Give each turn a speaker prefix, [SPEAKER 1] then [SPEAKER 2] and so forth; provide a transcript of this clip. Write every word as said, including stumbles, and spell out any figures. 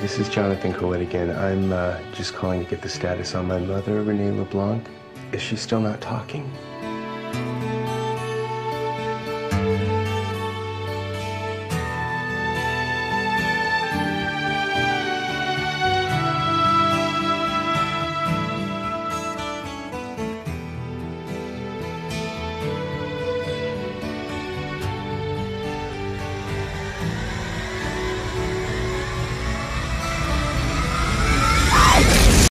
[SPEAKER 1] This is Jonathan Coet again. I'm uh, just calling to get the status on my mother, Renee LeBlanc. Is she still not talking?